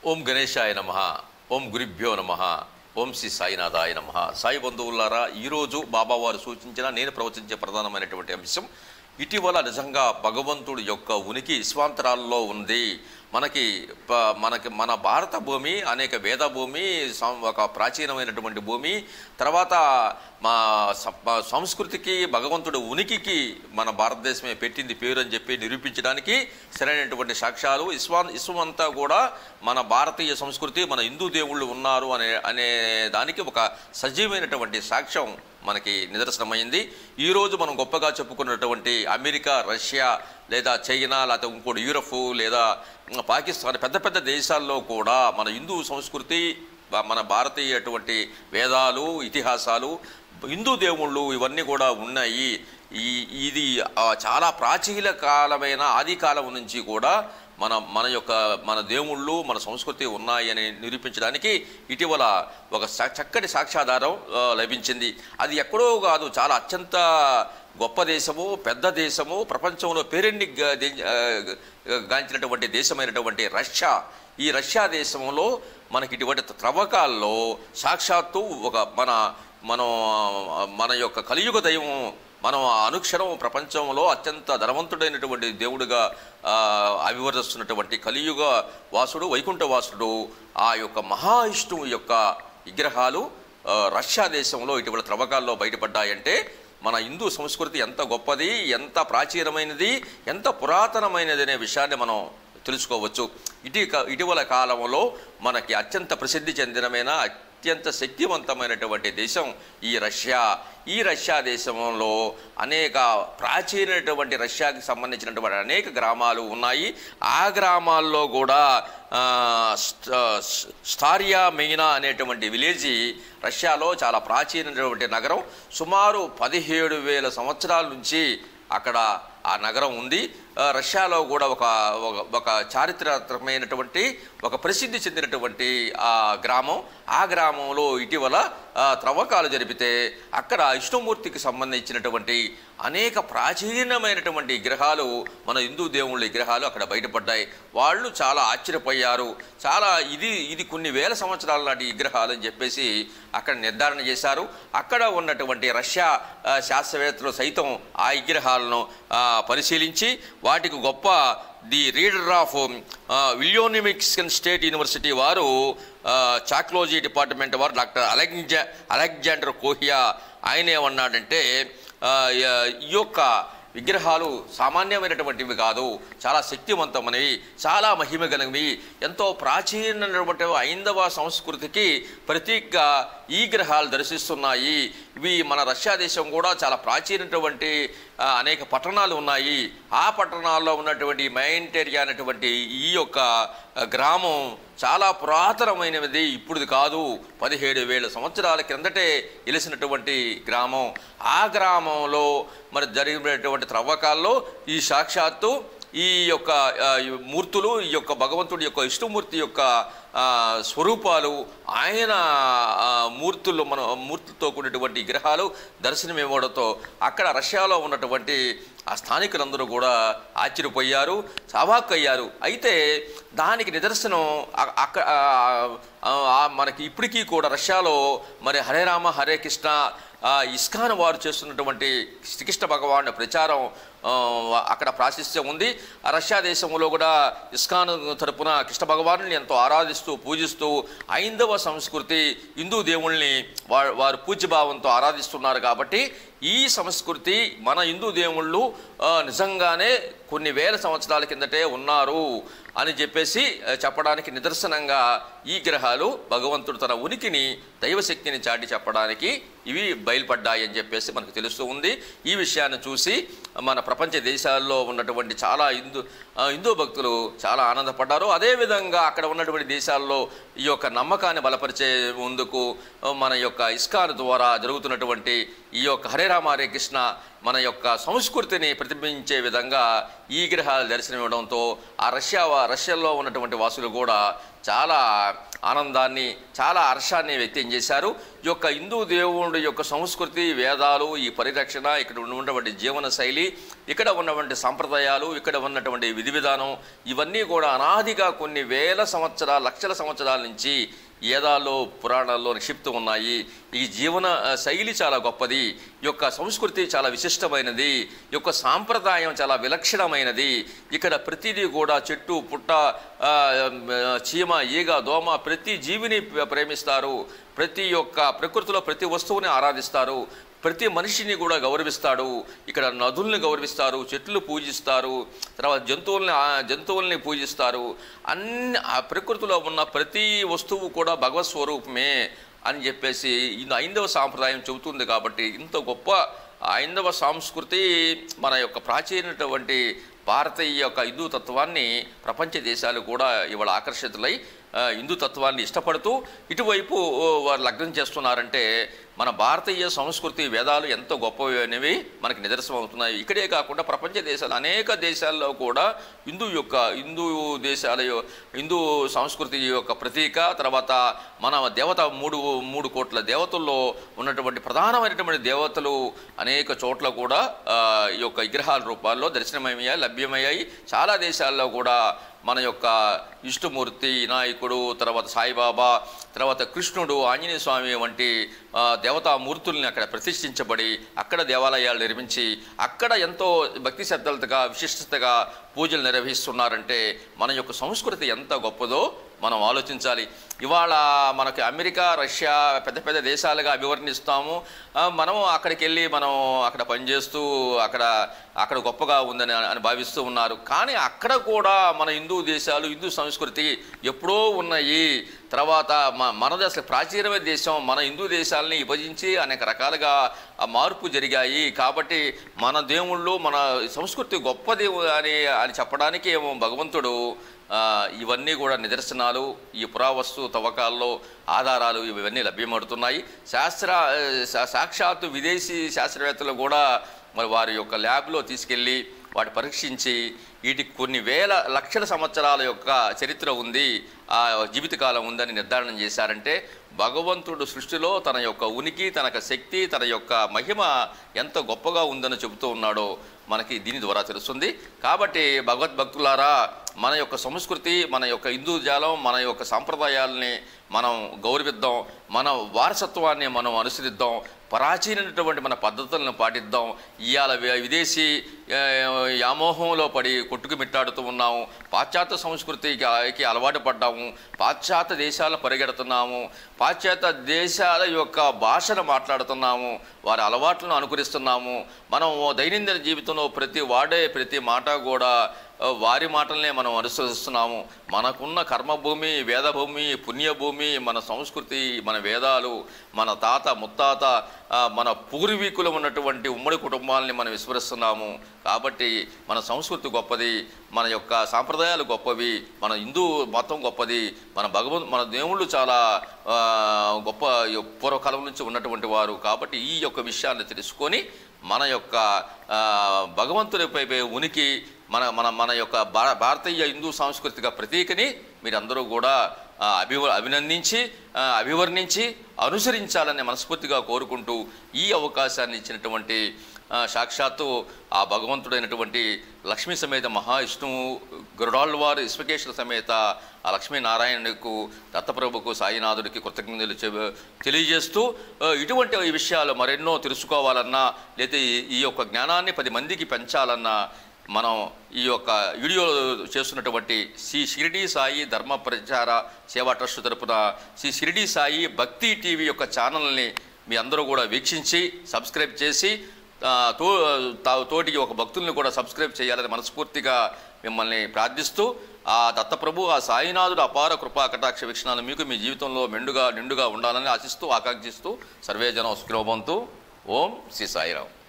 ఓం గణేశాయ నమః. ఓం గురుభ్యో నమః. ఓం శ్రీ సాయినాథాయ నమః. సాయి బంధువులారా, ఈరోజు బాబావారు సూచించిన నేను ప్రవచించే ప్రధానమైనటువంటి అంశం, ఇటీవల నిజంగా భగవంతుడి యొక్క ఉనికి విశ్వాంతరాల్లో ఉంది. మన భారత భూమి అనేక వేద భూమి, ఒక ప్రాచీనమైనటువంటి భూమి, తర్వాత మా సంస్కృతికి భగవంతుడి ఉనికికి మన భారతదేశమే పెట్టింది పేరు అని చెప్పి నిరూపించడానికి సరైనటువంటి సాక్ష్యాలు. విశ్వమంతా కూడా మన భారతీయ సంస్కృతి, మన హిందూ దేవుళ్ళు ఉన్నారు అనే దానికి ఒక సజీవమైనటువంటి సాక్ష్యం మనకి నిదర్శనమైంది. ఈరోజు మనం గొప్పగా చెప్పుకున్నటువంటి అమెరికా, రష్యా, లేదా చైనా, లేకపోతే ఇంకోటి యూరప్, లేదా పాకిస్తాన్, పెద్ద పెద్ద దేశాల్లో కూడా మన హిందూ సంస్కృతి, మన భారతీయటువంటి వేదాలు, ఇతిహాసాలు, హిందూ దేవుళ్ళు ఇవన్నీ కూడా ఉన్నాయి. ఇది చాలా ప్రాచీన కాలమైన ఆది కాలం నుంచి కూడా మన దేవుళ్ళు, మన సంస్కృతి ఉన్నాయని నిరూపించడానికి ఇటీవల ఒక చక్కటి సాక్ష్యాధారం లభించింది. అది ఎక్కడో కాదు, చాలా అత్యంత గొప్ప దేశము, పెద్ద దేశము, ప్రపంచంలో పేరెన్ని గాంచినటువంటి దేశమైనటువంటి రష్యా. ఈ రష్యా దేశంలో మనకి ఇటువంటి త్రవ్వకాల్లో సాక్షాత్తు ఒక మన యొక్క కలియుగ దైవం, మనం అనుక్షణం ప్రపంచంలో అత్యంత ధనవంతుడైనటువంటి దేవుడిగా అభివర్తిస్తున్నటువంటి కలియుగ వాసుడు, వైకుంఠ వాసుడు, ఆ యొక్క మహావిష్ణువు యొక్క విగ్రహాలు రష్యా దేశంలో ఇటీవల త్రవ్వకాల్లో బయటపడ్డాయంటే మన హిందూ సంస్కృతి ఎంత గొప్పది, ఎంత ప్రాచీనమైనది, ఎంత పురాతనమైనది అనే విషయాన్ని మనం తెలుసుకోవచ్చు. ఇటీవల కాలంలో మనకి అత్యంత ప్రసిద్ధి చెందినమైన, అత్యంత శక్తివంతమైనటువంటి దేశం ఈ రష్యా. ఈ రష్యా దేశంలో అనేక ప్రాచీనటువంటి రష్యాకి సంబంధించినటువంటి అనేక గ్రామాలు ఉన్నాయి. ఆ గ్రామాల్లో కూడా స్టారియా మెయినా అనేటువంటి విలేజ్ రష్యాలో చాలా ప్రాచీనమైనటువంటి నగరం. సుమారు 17,000 సంవత్సరాల నుంచి అక్కడ ఆ నగరం ఉంది. రష్యాలో కూడా ఒక చారిత్రాత్మకమైనటువంటి, ఒక ప్రసిద్ధి చెందినటువంటి ఆ గ్రామం. ఆ గ్రామంలో ఇటీవల త్రవ్వకాలు జరిపితే అక్కడ విష్ణుమూర్తికి సంబంధించినటువంటి అనేక ప్రాచీనమైనటువంటి విగ్రహాలు, మన హిందూ దేవుళ్ళ విగ్రహాలు అక్కడ బయటపడ్డాయి. వాళ్ళు చాలా ఆశ్చర్యపోయారు. చాలా ఇది కొన్ని వేల సంవత్సరాల నాటి విగ్రహాలు అని చెప్పేసి అక్కడ నిర్ధారణ చేశారు. అక్కడ ఉన్నటువంటి రష్యా శాస్త్రవేత్తలు సైతం ఆ విగ్రహాలను పరిశీలించి వాటికి గొప్ప ది రీడర్ ఆఫ్ విలియోనిమిక్స్కన్ స్టేట్ యూనివర్సిటీ వారు, చాక్లోజీ డిపార్ట్మెంట్ వారు, డాక్టర్ అలెగ్జాండర్ కోహియా, ఆయన ఏమన్నాడంటే ఈ యొక్క విగ్రహాలు సామాన్యమైనటువంటివి కాదు, చాలా శక్తివంతమైనవి, చాలా మహిమ కలిగినవి, ఎంతో ప్రాచీనమైనటువంటి హైందవ సంస్కృతికి ప్రతీకగా ఈ విగ్రహాలు దర్శిస్తున్నాయి. ఇవి మన రష్యా దేశం కూడా చాలా ప్రాచీనటువంటి అనేక పట్టణాలు ఉన్నాయి. ఆ పట్టణాల్లో ఉన్నటువంటి మైంటేరియా అనేటువంటి ఈ యొక్క గ్రామం చాలా పురాతనమైనది, ఇప్పుడుది కాదు, 17,000 సంవత్సరాల క్రిందటే వెలిసినటువంటి గ్రామం. ఆ గ్రామంలో మరి జరిగినటువంటి త్రవ్వకాల్లో ఈ సాక్షాత్తు ఈ యొక్క మూర్తులు, ఈ యొక్క భగవంతుడి యొక్క విష్ణుమూర్తి యొక్క స్వరూపాలు, ఆయన మూర్తులతో కూడినటువంటి విగ్రహాలు దర్శనమివ్వడంతో అక్కడ రష్యాలో ఉన్నటువంటి ఆ స్థానికులందరూ కూడా ఆశ్చర్యపోయారు, అవాక్కయ్యారు. అయితే దానికి నిదర్శనం మనకి ఇప్పటికీ కూడా రష్యాలో మరి హరే రామ హరే కృష్ణ ఇస్కాన్ వారు చేస్తున్నటువంటి శ్రీకృష్ణ భగవాను ప్రచారం అక్కడ ప్రాశస్త్యం ఉంది. రష్యా దేశంలో కూడా ఇస్కాన్ తరపున కృష్ణ భగవాను ఎంతో ఆరాధిస్తూ పూజిస్తూ హైందవ సంస్కృతి, హిందూ దేవుళ్ళని వారు పూజ్యభావంతో ఆరాధిస్తున్నారు. కాబట్టి ఈ సంస్కృతి, మన హిందూ దేవుళ్ళు నిజంగానే కొన్ని వేల సంవత్సరాల కిందటే ఉన్నారు అని చెప్పేసి చెప్పడానికి నిదర్శనంగా ఈ గ్రహాలు భగవంతుడు తన ఉనికిని, దైవశక్తిని చాటి చెప్పడానికి ఇవి బయలుపడ్డాయి అని చెప్పేసి మనకు తెలుస్తూ ఉంది. ఈ విషయాన్ని చూసి మన ప్రపంచ దేశాల్లో ఉన్నటువంటి చాలా హిందూ భక్తులు చాలా ఆనందపడ్డారు. అదేవిధంగా అక్కడ ఉన్నటువంటి దేశాల్లో ఈ యొక్క నమ్మకాన్ని బలపరిచే ముందుకు మన యొక్క ఇస్కాన్ ద్వారా జరుగుతున్నటువంటి ఈ యొక్క హరే రామ హరే కృష్ణ మన యొక్క సంస్కృతిని ప్రతిబింబించే విధంగా ఈ గ్రహాలు దర్శనమివ్వడంతో ఆ రష్యాలో ఉన్నటువంటి వాసులు కూడా చాలా ఆనందాన్ని, చాలా హర్షాన్ని వ్యక్తం చేశారు. ఈ యొక్క హిందూ దేవుడి యొక్క సంస్కృతి, వేదాలు, ఈ పరిరక్షణ, ఇక్కడ ఉన్నటువంటి జీవన శైలి, ఇక్కడ ఉన్నటువంటి సాంప్రదాయాలు, ఇక్కడ ఉన్నటువంటి విధి విధానం ఇవన్నీ కూడా అనాదిగా కొన్ని వేల సంవత్సరాల, లక్షల సంవత్సరాల నుంచి వేదాల్లో, పురాణాల్లో నిక్షిప్తం ఉన్నాయి. ఈ జీవన శైలి చాలా గొప్పది, ఈ యొక్క సంస్కృతి చాలా విశిష్టమైనది, ఈ యొక్క సాంప్రదాయం చాలా విలక్షణమైనది. ఇక్కడ ప్రతిదీ కూడా చెట్టు, పుట్ట, చీమ, ఈగ, దోమ ప్రతి జీవిని ప్రేమిస్తారు. ప్రతి ఒక్క ప్రకృతిలో ప్రతి వస్తువుని ఆరాధిస్తారు. ప్రతి మనిషిని కూడా గౌరవిస్తాడు. ఇక్కడ నదుల్ని గౌరవిస్తారు, చెట్లు పూజిస్తారు, తర్వాత జంతువుల్ని పూజిస్తారు. అన్ని ఆ ప్రకృతిలో ఉన్న ప్రతి వస్తువు కూడా భగవత్ స్వరూపమే అని చెప్పేసి హైందవ సాంప్రదాయం చెబుతుంది. కాబట్టి ఇంత గొప్ప హైందవ సంస్కృతి మన యొక్క ప్రాచీనటువంటి భారతీయ యొక్క హిందూ తత్వాన్ని ప్రపంచ దేశాలు కూడా ఇవాళ ఆకర్షితులై హిందూ తత్వాన్ని ఇష్టపడుతూ ఇటువైపు వారు లగ్నం చేస్తున్నారంటే మన భారతీయ సంస్కృతి, వేదాలు ఎంత గొప్పవి అనేవి మనకి నిదర్శనం అవుతున్నాయి. ఇక్కడే కాకుండా ప్రపంచ దేశాలు, అనేక దేశాల్లో కూడా హిందూ సంస్కృతి యొక్క ప్రతీక. తర్వాత మన దేవత మూడు కోట్ల దేవతల్లో ఉన్నటువంటి ప్రధానమైనటువంటి దేవతలు అనేక చోట్ల కూడా ఈ యొక్క విగ్రహాల రూపాల్లో దర్శనమయ్యాయి, లభ్యమయ్యాయి. చాలా దేశాల్లో కూడా మన యొక్క విష్ణుమూర్తి, వినాయకుడు, తర్వాత సాయిబాబా, తర్వాత కృష్ణుడు, ఆంజనేయ స్వామి వంటి దేవతామూర్తుల్ని అక్కడ ప్రతిష్ఠించబడి అక్కడ దేవాలయాలు నిర్మించి అక్కడ ఎంతో భక్తి శ్రద్ధలతగా, విశిష్టతగా పూజలు నిర్వహిస్తున్నారంటే మన యొక్క సంస్కృతి ఎంత గొప్పదో మనం ఆలోచించాలి. ఇవాళ మనకి అమెరికా, రష్యా పెద్ద పెద్ద దేశాలుగా అభివర్ణిస్తాము. మనం అక్కడికి వెళ్ళి మనం అక్కడ పనిచేస్తూ అక్కడ గొప్పగా ఉందని భావిస్తూ ఉన్నారు. కానీ అక్కడ కూడా మన హిందూ దేశాలు, హిందూ సంస్కృతి ఎప్పుడో ఉన్నాయి. తర్వాత మనది అసలు ప్రాచీనమైన దేశం. మన హిందూ దేశాలని విభజించి అనేక రకాలుగా మార్పు జరిగాయి. కాబట్టి మన దేవుళ్ళు, మన సంస్కృతి గొప్పది అని చెప్పడానికి ఏమో భగవంతుడు ఇవన్నీ కూడా నిదర్శనాలు, ఈ పురావస్తు తవ్వకాల్లో ఆధారాలు ఇవన్నీ లభ్యమవుతున్నాయి. సాక్షాత్తు విదేశీ శాస్త్రవేత్తలు కూడా మరి వారి యొక్క ల్యాబ్లో తీసుకెళ్ళి వాటి పరీక్షించి వీటికి కొన్ని వేల లక్షల సంవత్సరాల యొక్క చరిత్ర ఉంది, ఆ జీవితకాలం ఉందని నిర్ధారణ చేశారంటే భగవంతుడు సృష్టిలో తన యొక్క ఉనికి, తన యొక్క శక్తి, తన యొక్క మహిమ ఎంత గొప్పగా ఉందని చెబుతూ ఉన్నాడో మనకి దీని ద్వారా తెలుస్తుంది. కాబట్టి భగవద్భక్తులారా, మన యొక్క సంస్కృతి, మన యొక్క హిందూ జాలం, మన యొక్క సాంప్రదాయాలని మనం గౌరవిద్దాం, మన వారసత్వాన్ని మనం అనుసరిద్దాం, ప్రాచీనటువంటి మన పద్ధతులను పాటిద్దాం. ఇవాళ విదేశీ వ్యామోహంలో పడి కొట్టుకుమిట్టాడుతూ ఉన్నాము. పాశ్చాత్య సంస్కృతికి అలవాటు పడ్డాము, పాశ్చాత్య దేశాలను పరిగెడుతున్నాము, పాశ్చాత్య దేశాల యొక్క భాషను మాట్లాడుతున్నాము, వారి అలవాట్లను అనుకరిస్తున్నాము. మనం దైనందిన జీవితంలో ప్రతి మాట కూడా వారి మాటలనే మనం అనుసరిస్తున్నాము. మనకున్న కర్మభూమి, వేదభూమి, పుణ్యభూమి, మన సంస్కృతి, మన వేదాలు, మన తాత ముత్తాత, మన పూర్వీకులు ఉన్నటువంటి ఉమ్మడి కుటుంబాలని మనం విస్మరిస్తున్నాము. కాబట్టి మన సంస్కృతి గొప్పది, మన యొక్క సాంప్రదాయాలు గొప్పవి, మన హిందూ మతం గొప్పది, మన దేవుళ్ళు చాలా గొప్ప పూర్వకాలం నుంచి ఉన్నటువంటి వారు. కాబట్టి ఈ యొక్క విషయాన్ని తెలుసుకొని మన యొక్క భగవంతునిపై ఉనికి, మన యొక్క భారతీయ హిందూ సాంస్కృతిక ప్రతీకని మీరందరూ కూడా అభినందించి, అభివర్ణించి అనుసరించాలని మనస్ఫూర్తిగా కోరుకుంటూ ఈ అవకాశాన్ని ఇచ్చినటువంటి సాక్షాత్తు ఆ భగవంతుడైనటువంటి లక్ష్మీ సమేత మహావిష్ణువు గరుడాళ్వారు విశ్వకేశ్వర సమేత ఆ లక్ష్మీనారాయణకు, దత్తప్రభుకు, సాయినాథుడికి కృతజ్ఞతలు తెలియజేస్తూ ఇటువంటి ఈ విషయాలు మరెన్నో తెలుసుకోవాలన్నా, లేదా ఈ యొక్క జ్ఞానాన్ని 10 మందికి పెంచాలన్నా మనం ఈ యొక్క వీడియో చేస్తున్నటువంటి శ్రీ షిరిడి సాయి ధర్మ ప్రచార సేవా ట్రస్ట్ తరపున శ్రీ షిరిడి సాయి భక్తి టీవీ యొక్క ఛానల్ని మీ అందరూ కూడా వీక్షించి సబ్స్క్రైబ్ చేసి తోటికి ఒక భక్తుల్ని కూడా సబ్స్క్రైబ్ చేయాలని మనస్ఫూర్తిగా మిమ్మల్ని ప్రార్థిస్తూ ఆ దత్తప్రభు, ఆ సాయినాథుడు అపార కృపా కటాక్ష వీక్షణాలు మీకు మీ జీవితంలో నిండుగా ఉండాలని ఆశిస్తూ, ఆకాంక్షిస్తూ సర్వే జనం సుఖినో భవంతు. ఓం శ్రీ సాయిరాం.